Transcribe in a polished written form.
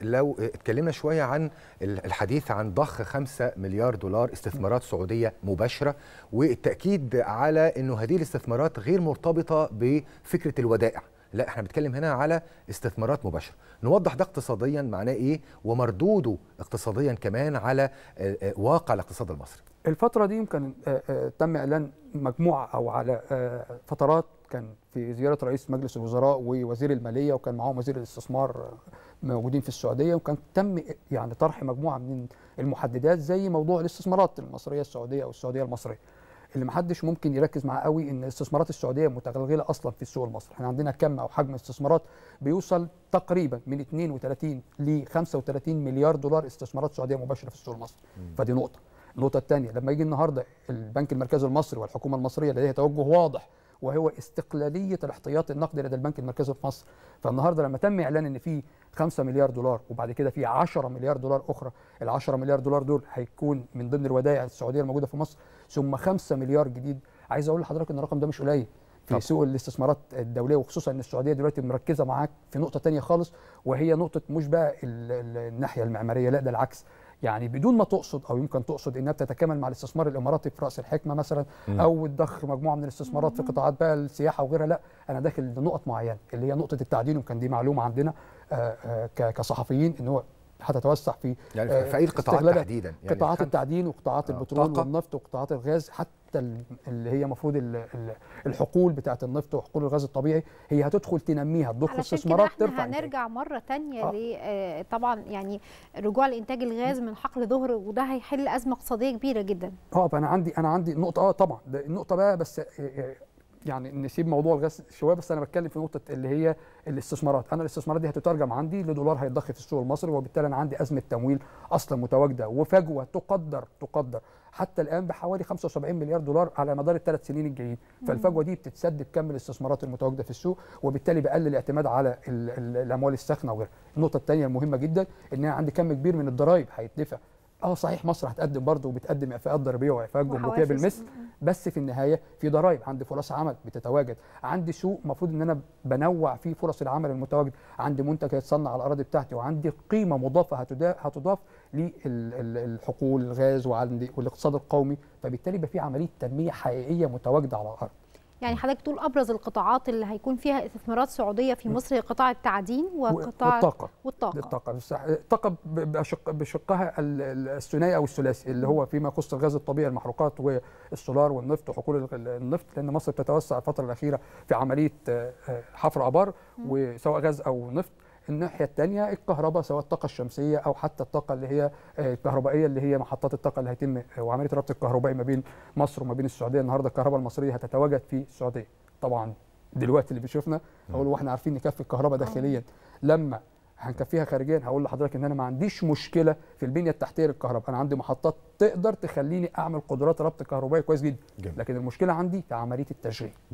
لو اتكلمنا شوية عن الحديث عن ضخ 5 مليار دولار استثمارات سعودية مباشرة، والتأكيد على أنه هذه الاستثمارات غير مرتبطة بفكرة الودائع، لا احنا بنتكلم هنا على استثمارات مباشرة. نوضح ده اقتصاديا معناه ايه ومردوده اقتصاديا كمان على واقع الاقتصاد المصري. الفترة دي يمكن تم إعلان مجموعة أو على فترات، كان في زيارة رئيس مجلس الوزراء ووزير المالية وكان معهم وزير الاستثمار موجودين في السعودية، وكان تم يعني طرح مجموعة من المحددات زي موضوع الاستثمارات المصرية السعودية أو السعودية المصرية. اللي محدش ممكن يركز معاه قوي ان الاستثمارات السعوديه متغلغله اصلا في السوق المصري. احنا عندنا كم او حجم استثمارات بيوصل تقريبا من 32 ل 35 مليار دولار استثمارات سعوديه مباشره في السوق المصري. فدي نقطه. النقطه الثانيه، لما يجي النهارده البنك المركزي المصري والحكومه المصريه لديها توجه واضح وهو استقلاليه الاحتياط النقدي لدى البنك المركزي في مصر. فالنهارده لما تم اعلان ان في 5 مليار دولار وبعد كده في 10 مليار دولار اخرى، ال 10 مليار دولار دول هيكون من ضمن الودائع السعوديه الموجوده في مصر، ثم 5 مليار جديد. عايز اقول لحضرتك ان الرقم ده مش قليل في سوق الاستثمارات الدوليه، وخصوصا ان السعوديه دلوقتي مركزه معاك في نقطه ثانيه خالص، وهي نقطه مش بقى الناحيه المعماريه، لا ده العكس. يعني بدون ما تقصد او يمكن تقصد انها بتتكامل مع الاستثمار الاماراتي في راس الحكمه مثلا، او تضخ مجموعه من الاستثمارات في قطاعات بقى السياحه وغيرها، لا انا داخل لنقط معينه اللي هي نقطه التعدين. وكان دي معلومه عندنا كصحفيين ان هو هتتوسع في يعني في اي قطاعات تحديدا؟ يعني قطاعات التعدين وقطاعات البترول والنفط وقطاعات الغاز، حتى اللي هي المفروض الحقول بتاعه النفط وحقول الغاز الطبيعي هي هتدخل تنميها، تضخ استثمارات ترفع. هنرجع مره ثانيه طبعا يعني رجوع لانتاج الغاز من حقل ظهر، وده هيحل ازمه اقتصاديه كبيره جدا. فانا عندي نقطه طبعا ده النقطه بقى، بس يعني نسيب موضوع الغاز شويه، بس انا بتكلم في نقطه اللي هي الاستثمارات. انا الاستثمارات دي هتترجم عندي لدولار هيتضخ في السوق المصري، وبالتالي انا عندي ازمه تمويل اصلا متواجده وفجوه تقدر حتى الان بحوالي 75 مليار دولار على مدار ال3 سنين الجايين. فالفجوه دي بتتسد بكم الاستثمارات المتواجده في السوق، وبالتالي بقلل الاعتماد على الاموال الساخنه وغيرها. النقطه الثانيه المهمه جدا ان انا عندي كم كبير من الضرائب هيدفع. صحيح مصر هتقدم برضه وبتقدم اعفاءات ضريبيه واعفاءات جمركيه بالمثل، بس في النهايه في ضرائب، عندي فرص عمل بتتواجد، عندي سوق المفروض ان انا بنوع فيه فرص العمل المتواجده، عندي منتج هيتصنع على الاراضي بتاعتي، وعندي قيمه مضافه هتضاف للحقول الغاز والاقتصاد القومي، فبالتالي يبقى في عمليه تنميه حقيقيه متواجده على الارض. يعني حضرتك تقول ابرز القطاعات اللي هيكون فيها استثمارات سعوديه في مصر قطاع التعدين وقطاع الطاقه بشقها الثنائي او الثلاثي، اللي هو فيما يخص الغاز الطبيعي المحروقات والسولار والنفط وحقول النفط، لان مصر بتتوسع الفتره الاخيره في عمليه حفر ابار وسواء غاز او نفط. الناحيه الثانيه الكهرباء، سواء الطاقه الشمسيه او حتى الطاقه اللي هي الكهربائيه اللي هي محطات الطاقه اللي هيتم وعمليه الربط الكهربائي ما بين مصر وما بين السعوديه. النهارده الكهرباء المصريه هتتواجد في السعوديه. طبعا دلوقتي اللي بيشوفنا هقول واحنا عارفين نكفي الكهرباء داخليا، لما هنكفيها خارجيا هقول لحضرتك ان انا ما عنديش مشكله في البنيه التحتيه للكهرباء، انا عندي محطات تقدر تخليني اعمل قدرات ربط كهربائي كويس جدا، لكن المشكله عندي في عمليه التشغيل.